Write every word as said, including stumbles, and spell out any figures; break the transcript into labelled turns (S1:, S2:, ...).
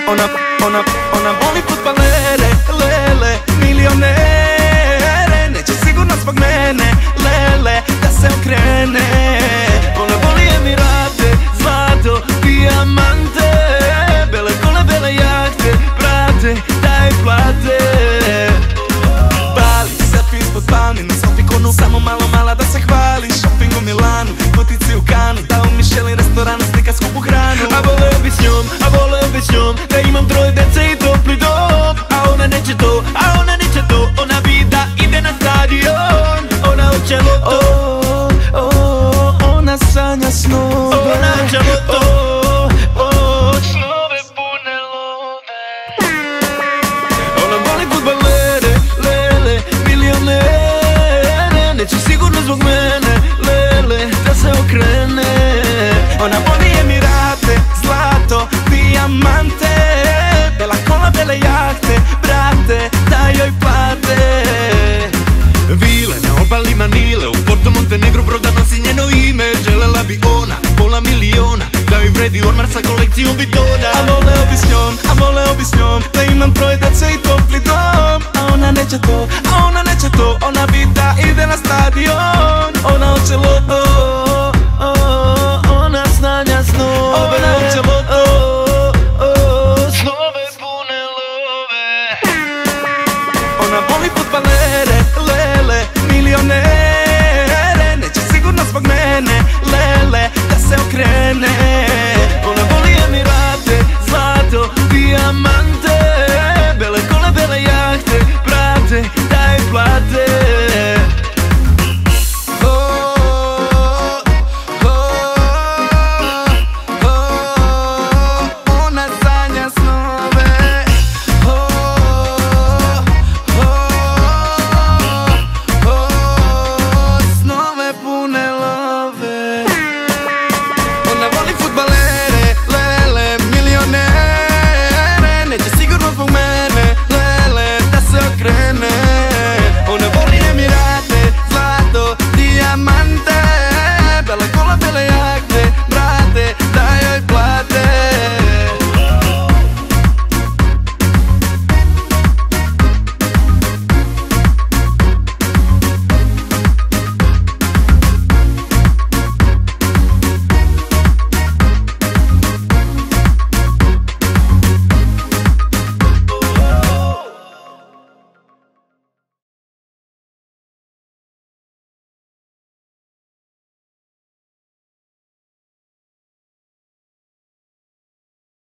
S1: Ona, ona, ona voli fudbalere, lele, milionere. Neće sigurno zbog mene, lele, da se okrene. Ona voli Emirate, zlato, dijamante, bele kole, bele jahte, brate, daj plate. Bali, selfie ispod palmi, na selfikonu samo malo mala da se hvali. Shopping u Milanu, potici u Kanu, da u Michelin restoranu slika skupu hranu. A voleo bi s njom, a voleo bi s njom, da imam troje dece i topli dom. A ona neće to, a ona neće to, ona bi da ide na stadion. Ona hoće loto, oh, oh, ona sanja snove. Ona hoće loto, oh, oh, snove pune love. Ona voli fudbalere, lele, milionere. Neće sigurno zbog mene, lele, da se okrene. Ona voli Emirate, zlato, dijamante, bela kola, bele jahte, brate, daj joj plate. Vile na obali Manile, u Porto Montenegro broda nosi njeno ime. Želela bi ona pola miliona, da joj vredi ormar sa kolekcijom bidona. A voleo bi s njom, a voleo bi s njom, da imam troje dece i topli dom. A ona neće to,